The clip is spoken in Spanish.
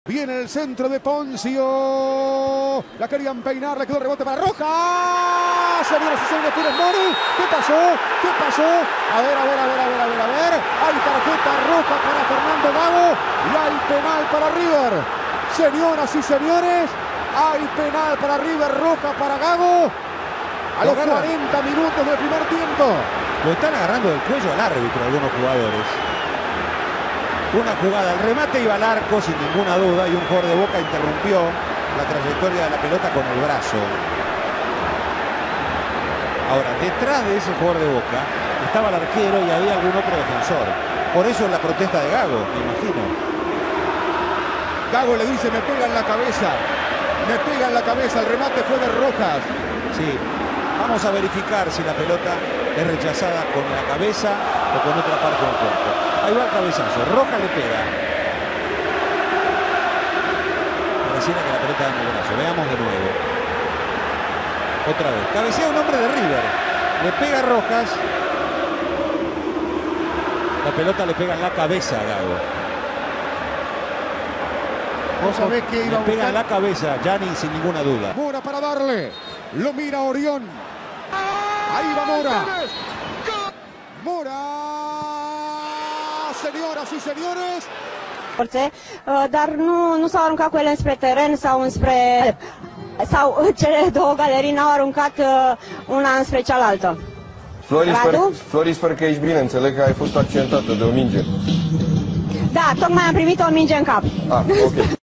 Viene el centro de Poncio. La querían peinar, le quedó el rebote para Rojas. Señoras y señores, Funes Mori. ¿Qué pasó? ¿Qué pasó? A ver. Hay tarjeta roja para Fernando Gago y hay penal para River. Señoras y señores, hay penal para River, roja para Gago. A los 40 minutos del primer tiempo. Lo están agarrando del cuello al árbitro algunos jugadores. Una jugada, el remate iba al arco sin ninguna duda y un jugador de Boca interrumpió la trayectoria de la pelota con el brazo. Ahora, detrás de ese jugador de Boca estaba el arquero y había algún otro defensor. Por eso es la protesta de Gago, me imagino. Gago le dice, me pega en la cabeza. Me pega en la cabeza, el remate fue de Rojas. Sí, vamos a verificar si la pelota es rechazada con la cabeza o con otra parte del cuerpo. Ahí va el cabezazo, Rojas le pega. Pareciera que la pelota da en el brazo. Veamos de nuevo. Otra vez. Cabecea un hombre de River. Le pega a Rojas. La pelota le pega en la cabeza a Gago. ¿Vos sabés que iba a Le pega en la cabeza, Gianni, sin ninguna duda. Mora para darle. Lo mira Orión. Ahí va Mora. Mora. Señoras y señores. Dar nu s-au aruncat cu ele înspre teren sau înspre... Sau cele două galerii n-au aruncat una înspre cealaltă. Flori, sper că ești bine. Înțeleg că ai fost accidentată de o minge. Da, tocmai am primit o minge în cap. Ah, ok.